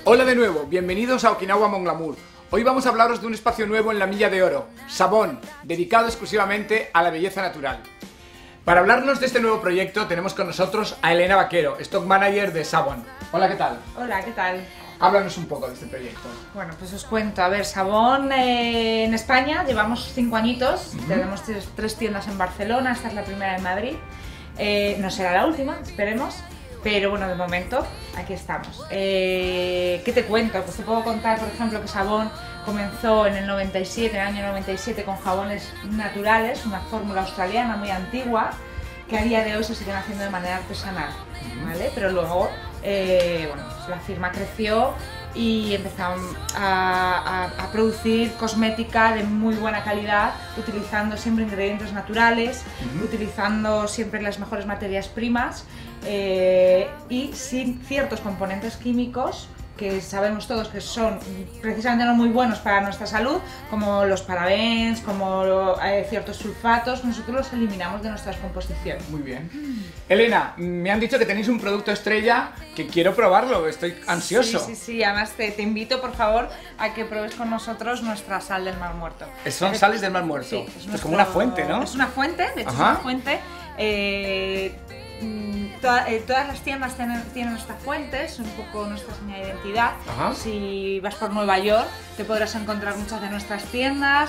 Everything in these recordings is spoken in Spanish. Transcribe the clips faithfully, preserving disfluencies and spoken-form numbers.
Hola de nuevo, bienvenidos a Okinawa Mon Glamour. Hoy vamos a hablaros de un espacio nuevo en la Milla de Oro, Sabón, dedicado exclusivamente a la belleza natural. Para hablarnos de este nuevo proyecto tenemos con nosotros a Elena Vaquero, Stock Manager de Sabón. Hola, ¿qué tal? Hola, ¿qué tal? Háblanos un poco de este proyecto. Bueno, pues os cuento. A ver, Sabón eh, en España llevamos cinco añitos, uh-huh. Tenemos tres, tres tiendas en Barcelona, esta es la primera en Madrid. Eh, no será la última, esperemos. Pero bueno, de momento, aquí estamos. Eh, ¿Qué te cuento? Pues te puedo contar, por ejemplo, que Sabón comenzó en el noventa y siete, en el año noventa y siete, con jabones naturales, una fórmula australiana muy antigua, que a día de hoy se siguen haciendo de manera artesanal, ¿vale? Pero luego, eh, bueno, pues la firma creció y empezaron a, a, a producir cosmética de muy buena calidad, utilizando siempre ingredientes naturales, uh-huh. utilizando siempre las mejores materias primas eh, y sin ciertos componentes químicos que sabemos todos que son precisamente no muy buenos para nuestra salud, como los parabens, como eh, ciertos sulfatos. Nosotros los eliminamos de nuestras composiciones. Muy bien. Elena, me han dicho que tenéis un producto estrella que quiero probarlo, estoy ansioso. Sí, sí, sí, además te, te invito por favor a que pruebes con nosotros nuestra sal del Mar Muerto. ¿Son sales del Mar Muerto? Sí, es, es nuestro... como una fuente, ¿no? Es una fuente, de hecho Ajá. es una fuente. Eh, Toda, eh, todas las tiendas tienen, tienen esta fuente, es un poco nuestra señal de identidad. Ajá. Si vas por Nueva York te podrás encontrar muchas de nuestras tiendas,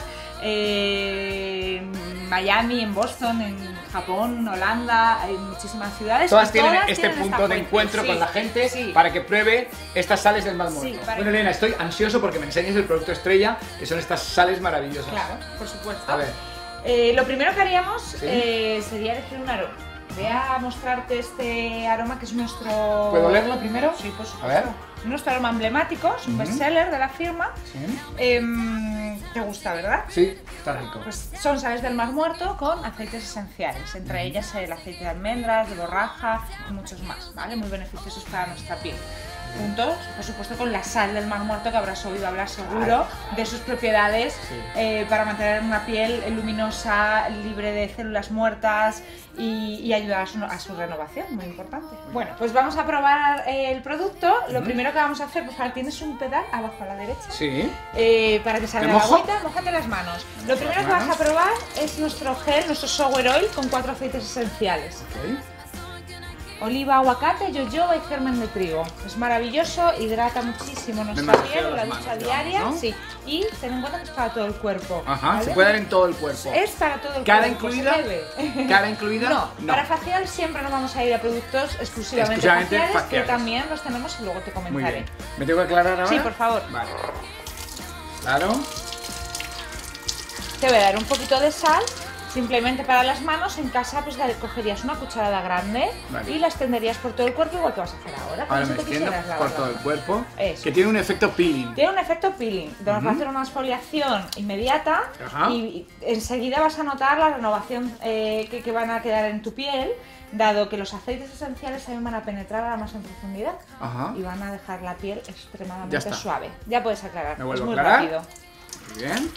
eh, en Miami, en Boston, en Japón, Holanda, hay muchísimas ciudades. Todas tienen todas este tienen punto de encuentro sí, con la gente sí. para que pruebe estas sales del Mar Muerto. Sí, bueno, Elena, estoy ansioso porque me enseñes el producto estrella, que son estas sales maravillosas. Claro, por supuesto. A ver. Eh, lo primero que haríamos ¿Sí? eh, sería elegir un aroma. Voy a mostrarte este aroma que es nuestro... ¿Puedo olerlo primero? Sí, por supuesto. A ver. Nuestro aroma emblemático, es un uh-huh. bestseller de la firma. Sí. Eh, ¿Te gusta, verdad? Sí, está rico. Pues son sales del Mar Muerto con aceites esenciales, entre uh-huh. ellas el aceite de almendras, de borraja y muchos más, ¿vale? Muy beneficiosos para nuestra piel. Juntos, por supuesto, con la sal del Mar Muerto, que habrás oído hablar seguro de sus propiedades sí. eh, para mantener una piel luminosa, libre de células muertas y, y ayudar a su, a su renovación, muy importante. Bueno, pues vamos a probar eh, el producto. Lo uh-huh. primero que vamos a hacer, pues ahora tienes un pedal abajo a la derecha. Sí. Eh, para que salga la agüita, mójate las manos. Lo primero que vas a probar es nuestro gel, nuestro shower oil con cuatro aceites esenciales. Okay. Oliva, aguacate, yoyoba y germen de trigo. Es maravilloso, hidrata muchísimo nuestra piel, la ducha diaria, ¿no? Sí. Y ten en cuenta que es para todo el cuerpo. Ajá, ¿vale? Se puede dar en todo el cuerpo. Es para todo el ¿Cada cuerpo. Incluida? ¿Cada incluida? No, no, para facial siempre nos vamos a ir a productos exclusivamente, exclusivamente faciales, faciales, que también los tenemos y luego te comentaré. Muy bien. ¿Me tengo que aclarar ahora? Sí, por favor. Vale. Claro. Te voy a dar un poquito de sal. Simplemente para las manos, en casa pues cogerías una cucharada grande vale. y la extenderías por todo el cuerpo, igual que vas a hacer ahora. Ahora me extiendo por todo el cuerpo, Eso. que tiene un efecto peeling. Tiene un efecto peeling, nos uh-huh. va a hacer una exfoliación inmediata Ajá. y enseguida vas a notar la renovación eh, que, que van a quedar en tu piel, dado que los aceites esenciales también van a penetrar ahora más en profundidad Ajá. y van a dejar la piel extremadamente ya suave. Ya puedes aclarar, ¿Me vuelvo es muy a aclarar? rápido. Muy bien.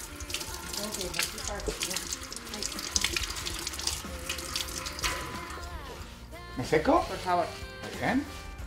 ¿Me seco? Por favor. Muy bien.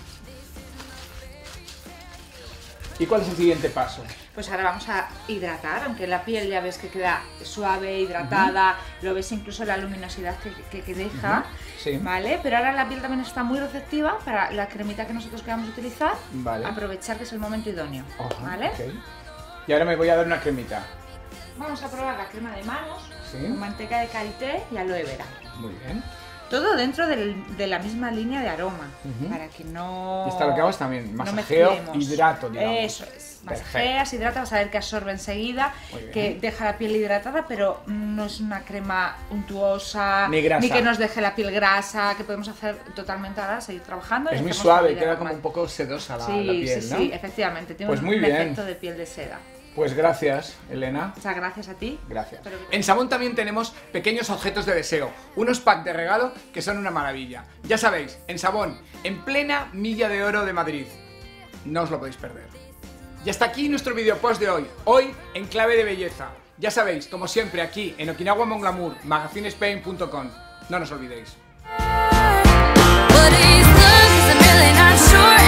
¿Y cuál es el siguiente paso? Pues ahora vamos a hidratar, aunque la piel ya ves que queda suave, hidratada, uh-huh. lo ves incluso la luminosidad que, que, que deja, uh-huh. sí. ¿vale? Pero ahora la piel también está muy receptiva para la cremita que nosotros queramos utilizar, vale. aprovechar que es el momento idóneo, uh-huh. ¿vale? Okay. Y ahora me voy a dar una cremita. Vamos a probar la crema de manos, ¿Sí? con manteca de karité y aloe vera. Muy bien. Todo dentro del, de la misma línea de aroma, uh-huh. para que no... Y está lo que hago es también masajeo, no hidrato, digamos. Eso es, masajeas, hidratas, vas a ver que absorbe enseguida, que deja la piel hidratada, pero no es una crema untuosa, ni, grasa. ni que nos deje la piel grasa, que podemos hacer totalmente ahora, seguir trabajando. Es muy suave, queda como un poco sedosa la, sí, la piel, sí, ¿no? Sí, efectivamente, tiene pues un, muy un bien. efecto de piel de seda. Pues gracias, Elena. Muchas gracias a ti. Gracias. En Sabón también tenemos pequeños objetos de deseo, unos packs de regalo que son una maravilla. Ya sabéis, en Sabón, en plena Milla de Oro de Madrid. No os lo podéis perder. Y hasta aquí nuestro video post de hoy, hoy en clave de belleza. Ya sabéis, como siempre aquí en Okinawa Mon Glamour, magazine spain punto com. No nos olvidéis.